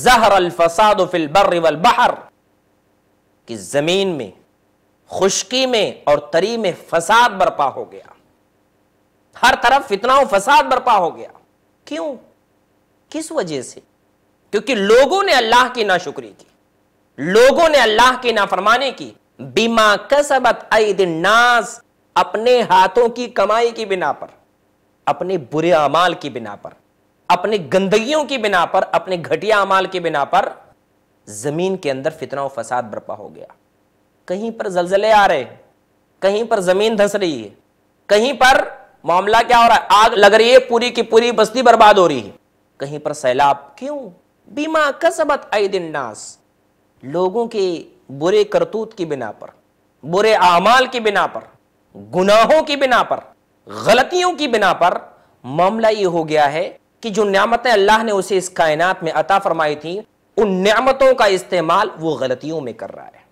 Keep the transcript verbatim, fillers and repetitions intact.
ज़हरल फसाद फिल बर्रि वल बहर, कि जमीन में, खुश्की में और तरी में फसाद बर्पा हो गया, हर तरफ फितना और फसाद बर्पा हो गया। क्यों? किस वजह से? क्योंकि लोगों ने अल्लाह की नाशुक्री की, लोगों ने अल्लाह की नाफरमानी की। बिमा कसबत ऐदिन नास, अपने हाथों की कमाई की बिना पर, अपने बुरे अमाल की बिना पर, अपने गंदगियों की बिना पर, अपने घटिया अमाल की बिना पर जमीन के अंदर फितना और फसाद बर्पा हो गया। कहीं पर जलजले आ रहे, कहीं पर जमीन धंस रही है, कहीं पर मामला क्या हो रहा है, आग लग रही है, पूरी की पूरी बस्ती बर्बाद हो रही है, कहीं पर सैलाब। क्यों? बिमा कसबत ऐदिन नास, लोगों के बुरे करतूत की बिना पर, बुरे आमाल की बिना पर, गुनाहों की बिना पर, गलतियों की बिना पर मामला यह हो गया है कि जो नेमतें अल्लाह ने उसे इस कायनात में अता फरमाई थी, उन नेमतों का इस्तेमाल वो गलतियों में कर रहा है।